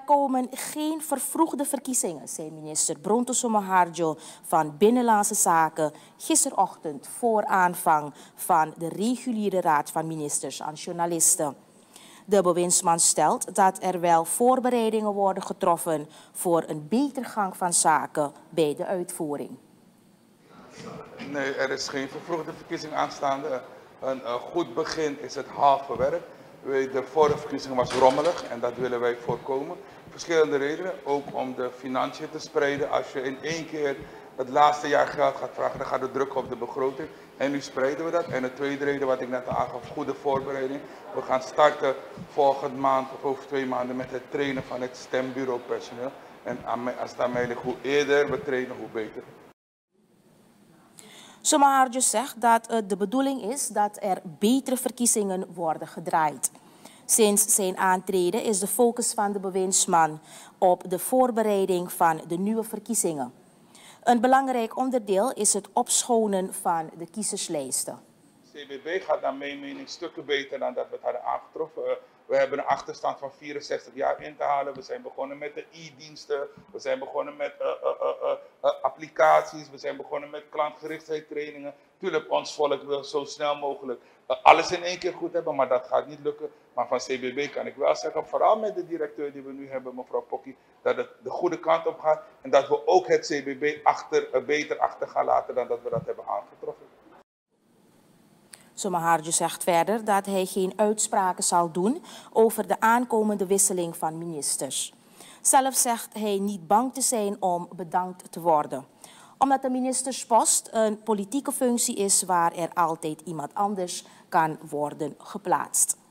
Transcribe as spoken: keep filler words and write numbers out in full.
komen geen vervroegde verkiezingen, zei minister Bronto Somoharjo van Binnenlandse Zaken gisterochtend voor aanvang van de reguliere raad van ministers aan journalisten. De bewindsman stelt dat er wel voorbereidingen worden getroffen voor een betere gang van zaken bij de uitvoering. Nee, er is geen vervroegde verkiezing aanstaande. Een uh, goed begin is het halve werk. De vorige verkiezing was rommelig en dat willen wij voorkomen. Verschillende redenen, ook om de financiën te spreiden. Als je in één keer het laatste jaar geld gaat vragen, dan gaat het druk op de begroting. En nu spreiden we dat. En de tweede reden, wat ik net aangaf, goede voorbereiding. We gaan starten volgende maand of over twee maanden met het trainen van het stembureaupersoneel. En als het aan mij ligt, hoe eerder we trainen, hoe beter. Somoharjo zegt dat het de bedoeling is dat er betere verkiezingen worden gedraaid. Sinds zijn aantreden is de focus van de bewindsman op de voorbereiding van de nieuwe verkiezingen. Een belangrijk onderdeel is het opschonen van de kiezerslijsten. C B B gaat naar mijn mening stukken beter dan dat we het hadden aangetroffen. We hebben een achterstand van vierenzestig jaar in te halen. We zijn begonnen met de e-diensten. We zijn begonnen met uh, uh, uh, uh, applicaties. We zijn begonnen met klantgerichtheid trainingen. Tuurlijk, ons volk wil zo snel mogelijk uh, alles in één keer goed hebben, maar dat gaat niet lukken. Maar van C B B kan ik wel zeggen, vooral met de directeur die we nu hebben, mevrouw Pokkie, dat het de goede kant op gaat. En dat we ook het C B B achter, uh, beter achter gaan laten dan dat we dat hebben aangetroffen. Somoharjo zegt verder dat hij geen uitspraken zal doen over de aankomende wisseling van ministers. Zelf zegt hij niet bang te zijn om bedankt te worden, omdat de ministerspost een politieke functie is waar er altijd iemand anders kan worden geplaatst.